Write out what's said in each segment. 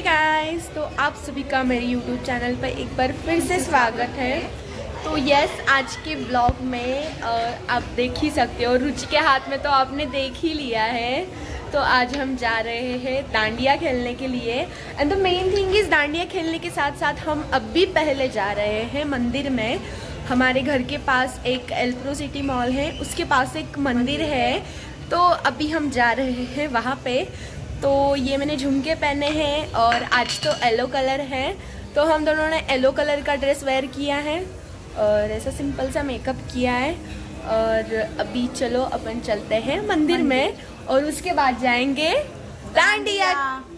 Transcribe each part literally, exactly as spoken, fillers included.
Guys, तो आप सभी का मेरे यूट्यूब चैनल पर एक बार फिर से स्वागत है। तो यस, आज के ब्लॉग में आप देख ही सकते हो, रुचि के हाथ में तो आपने देख ही लिया है। तो आज हम जा रहे हैं डांडिया खेलने के लिए। And the main thing is, dandiya खेलने के साथ साथ हम अब भी पहले जा रहे हैं मंदिर में। हमारे घर के पास एक एल्प्रो सिटी मॉल है, उसके पास एक मंदिर है, तो अभी हम जा रहे हैं वहाँ पे। तो ये मैंने झुमके पहने हैं और आज तो येलो कलर है, तो हम दोनों ने येलो कलर का ड्रेस वेयर किया है और ऐसा सिंपल सा मेकअप किया है। और अभी चलो अपन चलते हैं मंदिर में और उसके बाद जाएंगे डांडिया।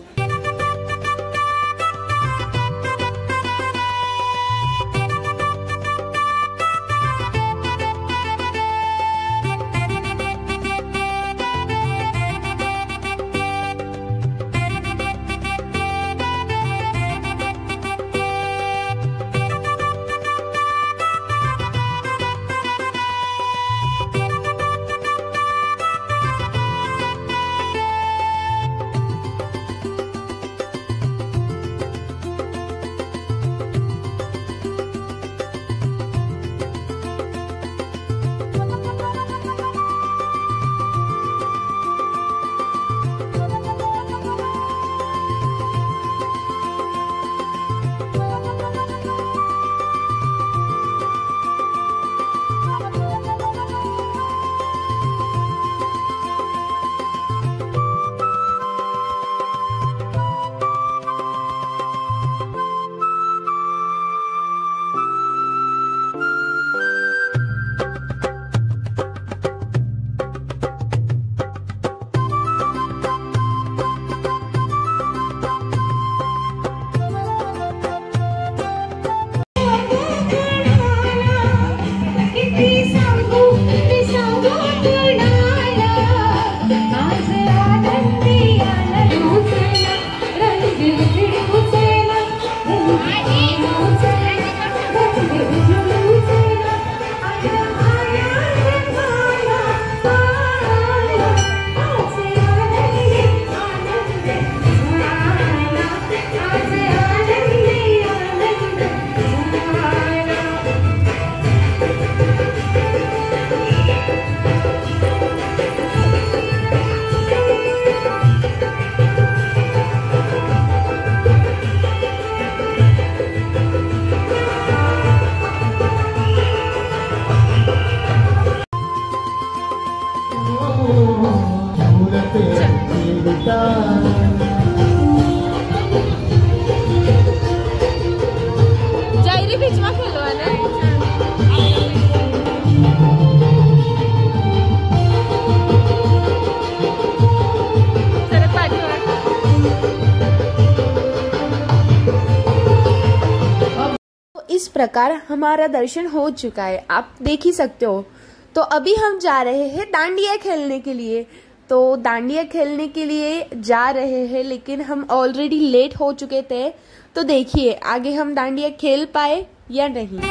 इस प्रकार हमारा दर्शन हो चुका है, आप देख ही सकते हो। तो अभी हम जा रहे हैं डांडिया खेलने के लिए। तो डांडिया खेलने के लिए जा रहे हैं, लेकिन हम ऑलरेडी लेट हो चुके थे। तो देखिए आगे हम डांडिया खेल पाए या नहीं।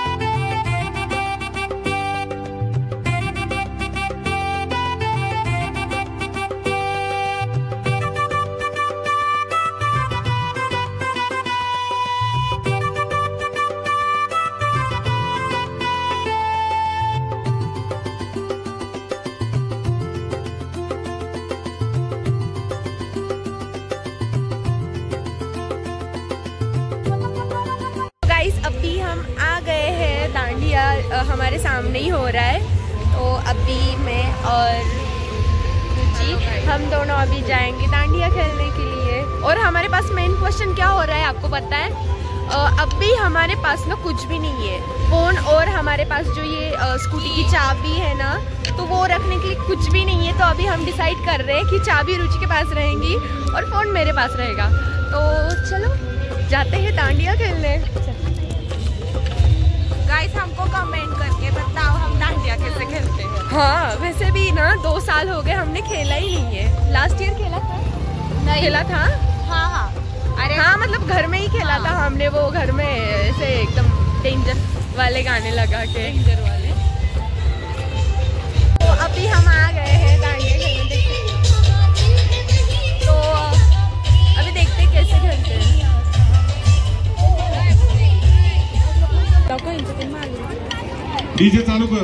अभी हम आ गए हैं डांडिया, हमारे सामने ही हो रहा है। तो अभी मैं और रुचि हम दोनों अभी जाएंगे डांडिया खेलने के लिए। और हमारे पास मेन क्वेश्चन क्या हो रहा है आपको पता है? अभी हमारे पास ना कुछ भी नहीं है, फ़ोन और हमारे पास जो ये स्कूटी की चाबी है ना, तो वो रखने के लिए कुछ भी नहीं है। तो अभी हम डिसाइड कर रहे हैं कि चाबी रुचि के पास रहेंगी और फ़ोन मेरे पास रहेगा। तो चलो जाते हैं डांडिया खेलने। गाइस, हमको कमेंट करके बताओ हम डांडिया कैसे खेलते हैं। हाँ, वैसे भी ना दो साल हो गए हमने खेला ही नहीं है। लास्ट ईयर खेला था? नहीं खेला था। हाँ हाँ अरे हाँ, मतलब घर में ही खेला हाँ। था हमने, वो घर में ऐसे एकदम डेंजर वाले गाने लगा के। डेंजर वाले। तो अभी हम आ गए हैं डांडिया खेलने। तो अभी देखते कैसे खेलते डीजे चालू कर।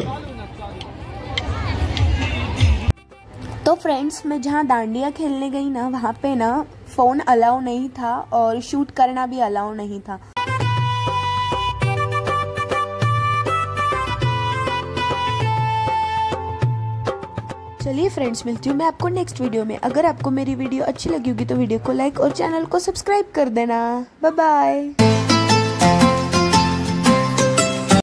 तो फ्रेंड्स, मैं जहाँ डांडिया खेलने गई ना, वहाँ पे ना फ़ोन अलाउ नहीं था और शूट करना भी अलाउ नहीं था। चलिए फ्रेंड्स, मिलती हूँ मैं आपको नेक्स्ट वीडियो में। अगर आपको मेरी वीडियो अच्छी लगी होगी तो वीडियो को लाइक और चैनल को सब्सक्राइब कर देना। Bye bye.